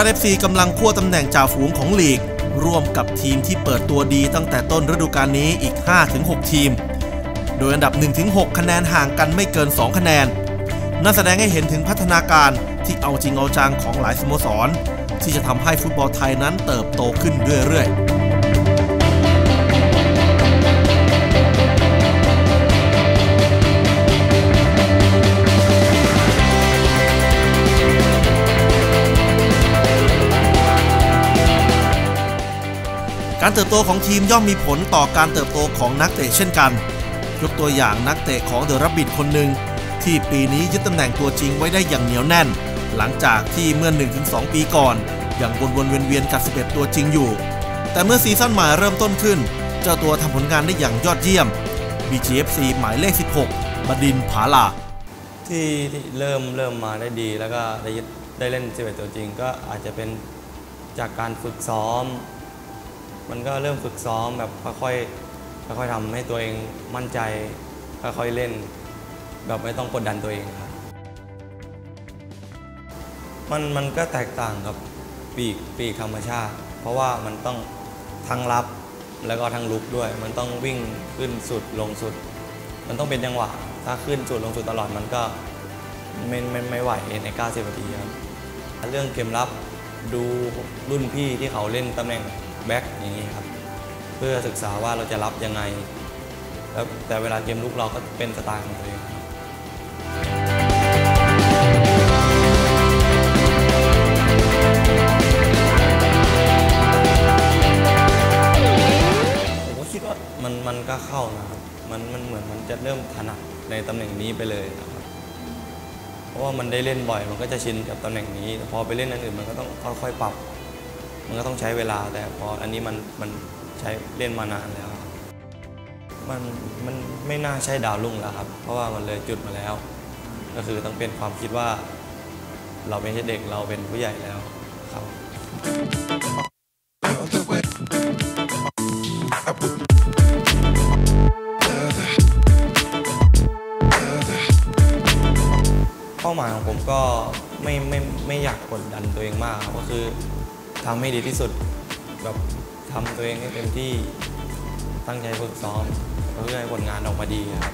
ราช FC กำลังคั่วตำแหน่งจ่าฝูงของลีกร่วมกับทีมที่เปิดตัวดีตั้งแต่ต้นฤดูกาลนี้อีก 5-6 ทีมโดยอันดับ 1-6 คะแนนห่างกันไม่เกิน 2 คะแนนนั่นแสดงให้เห็นถึงพัฒนาการที่เอาจริงเอาจังของหลายสโมสรที่จะทำให้ฟุตบอลไทยนั้นเติบโตขึ้นเรื่อยๆการเติบโตของทีมย่อมมีผลต่อการเติบโตของนักเตะเช่นกันยกตัวอย่างนักเตะของเดอะรับบิทคนหนึ่งที่ปีนี้ยึดตำแหน่งตัวจริงไว้ได้อย่างเหนียวแน่นหลังจากที่เมื่อ 1-2 ปีก่อนยังวนๆเวียนๆกับ11ตัวจริงอยู่แต่เมื่อซีซั่นใหม่เริ่มต้นขึ้นเจ้าตัวทำผลงานได้อย่างยอดเยี่ยม BGFC หมายเลข 16 บดินทร์ ผาลาที่เริ่มมาได้ดีแล้วก็ได้เล่น11ตัวจริงก็อาจจะเป็นจากการฝึกซ้อมมันก็เริ่มฝึกซ้อมแบบค่อยๆทำให้ตัวเองมั่นใจค่อยๆเล่นแบบไม่ต้องกดดันตัวเองครับมันก็แตกต่างกับปีกธรรมชาติเพราะว่ามันต้องทั้งรับแล้วก็ทั้งลุกด้วยมันต้องวิ่งขึ้นสุดลงสุดมันต้องเป็นจังหวะถ้าขึ้นสุดลงสุดตลอดมันก็ไม่ไหวใน90 นาทีครับเรื่องเกมรับดูรุ่นพี่ที่เขาเล่นตำแหน่งแบ็คอย่างนี้ครับเพื่อศึกษาว่าเราจะรับยังไงแล้วแต่เวลาเกมลุกเราก็เป็นสไตล์ของตัวเองผมก็คิดว่ามันก็เข้านะครับมันเหมือนมันจะเริ่มถนัดในตำแหน่งนี้ไปเลยนะครับเพราะว่ามันได้เล่นบ่อยมันก็จะชินกับตำแหน่งนี้พอไปเล่นอันอื่นมันก็ต้องค่อยๆปรับมันก็ต้องใช้เวลาแต่พออันนี้มันใช้เล่นมานานแล้วมันไม่น่าใช่ดาวรุ่งแล้วครับเพราะว่ามันเลยจุดมาแล้วก็คือต้องเป็นความคิดว่าเราไม่ใช่เด็กเราเป็นผู้ใหญ่แล้วครับเป้าหมายของผมก็ไม่อยากกดดันตัวเองมากก็คือทำให้ดีที่สุดแบบทำตัวเองให้เต็มที่ตั้งใจฝึกซ้อมเพื่อให้ผลงานออกมาดีครับ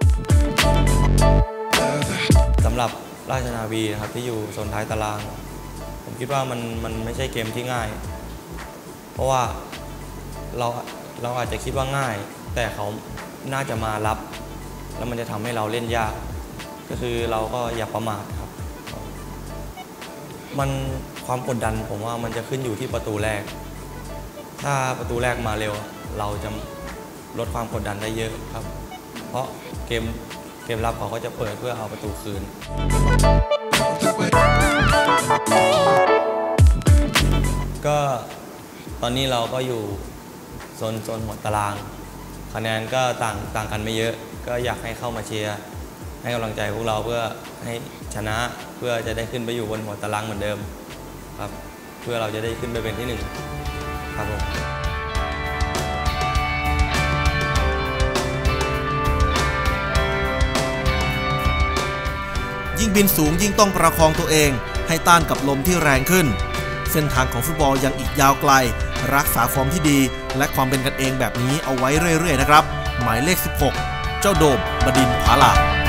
สำหรับราชนาวีนะครับที่อยู่โซนท้ายตารางผมคิดว่ามันไม่ใช่เกมที่ง่ายเพราะว่าเราอาจจะคิดว่าง่ายแต่เขาน่าจะมารับแล้วมันจะทำให้เราเล่นยากก็คือเราก็อย่าประมาทครับมันความกดดันผมว่ามันจะขึ้นอยู่ที่ประตูแรกถ้าประตูแรกมาเร็วเราจะลดความกดดันได้เยอะครับเพราะเกมรับเขาก็จะเปิดเพื่อเอาประตูคืนก็ตอนนี้เราก็อยู่โซนหัวตารางคะแนนก็ต่างกันไม่เยอะก็อยากให้เข้ามาเชียร์ให้กำลังใจพวกเราเพื่อให้ชนะเพื่อจะได้ขึ้นไปอยู่บนหัวตารางเหมือนเดิมครับเพื่อเราจะได้ขึ้นไปเป็นที่1ครับผมยิ่งบินสูงยิ่งต้องประคองตัวเองให้ต้านกับลมที่แรงขึ้นเส้นทางของฟุตบอลยังอีกยาวไกลรักษาฟอร์มที่ดีและความเป็นกันเองแบบนี้เอาไว้เรื่อยๆนะครับหมายเลข 16 เจ้าโดม บดินทร์ ผาลา